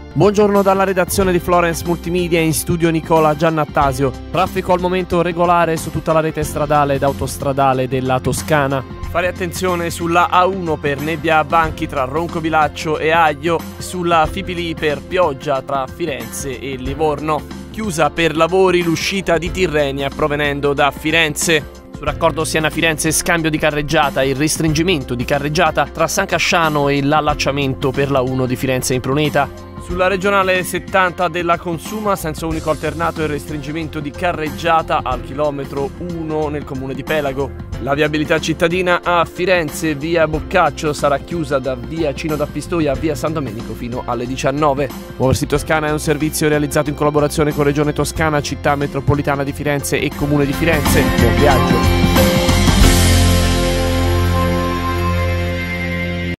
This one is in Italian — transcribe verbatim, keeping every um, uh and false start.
Buongiorno dalla redazione di Florence Multimedia, in studio Nicola Giannattasio. Traffico al momento regolare su tutta la rete stradale ed autostradale della Toscana. Fare attenzione sulla A uno per nebbia a banchi tra Roncovilaccio e Aglio, sulla Fipili per pioggia tra Firenze e Livorno. Chiusa per lavori l'uscita di Tirrenia provenendo da Firenze. Sul raccordo Siena-Firenze scambio di carreggiata e il restringimento di carreggiata tra San Casciano e l'allacciamento per la uno di Firenze in Pruneta. Sulla regionale settanta della Consuma, senso unico alternato e restringimento di carreggiata al chilometro uno nel comune di Pelago. La viabilità cittadina a Firenze, via Boccaccio, sarà chiusa da via Cino da Pistoia a via San Domenico fino alle diciannove. Muoversi Toscana è un servizio realizzato in collaborazione con Regione Toscana, Città Metropolitana di Firenze e Comune di Firenze. Buon viaggio!